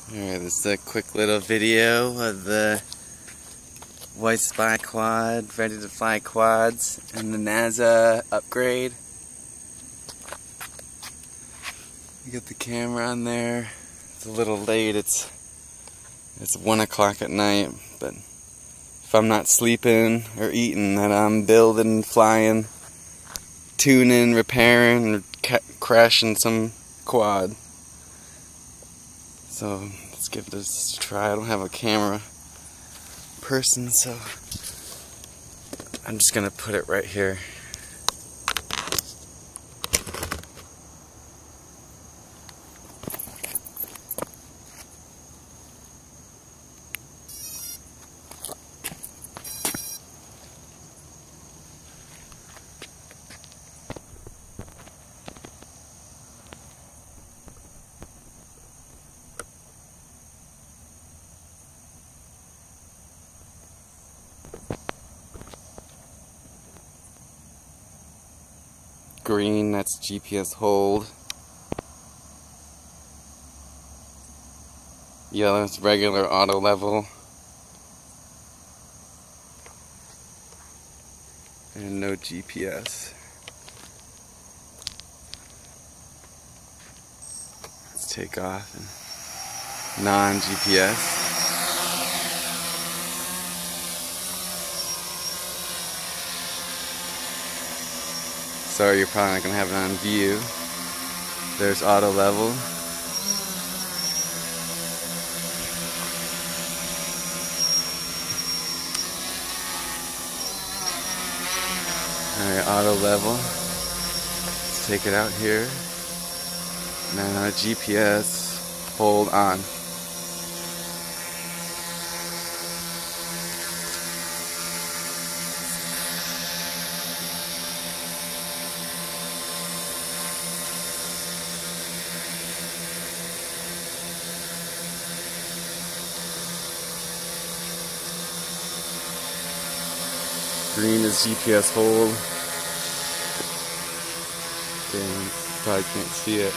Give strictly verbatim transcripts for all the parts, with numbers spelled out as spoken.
Alright, this is a quick little video of the White Spy Quad, ready to fly quads, and the NASA upgrade. You got the camera on there. It's a little late, it's it's one o'clock at night, but if I'm not sleeping or eating, then I'm building, flying, tuning, repairing, or ca crashing some quad. So let's give this a try. I don't have a camera person, so I'm just gonna put it right here. Green, that's G P S hold. Yellow is regular auto level. And no G P S. Let's take off and non-G P S. Sorry, you're probably not going to have it on view. There's auto level. Alright, auto level. Let's take it out here. Now G P S, hold on. Green is G P S hold. Dang, probably can't see it.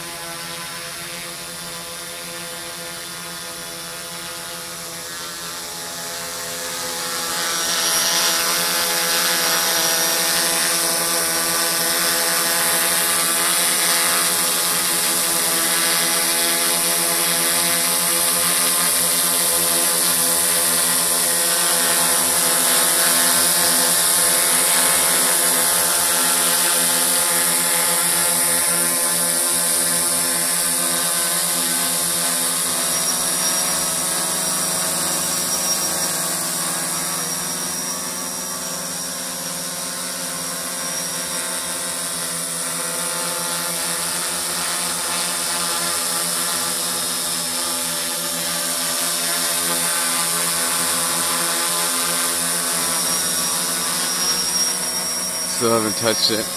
Still haven't touched it.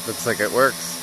Looks like it works.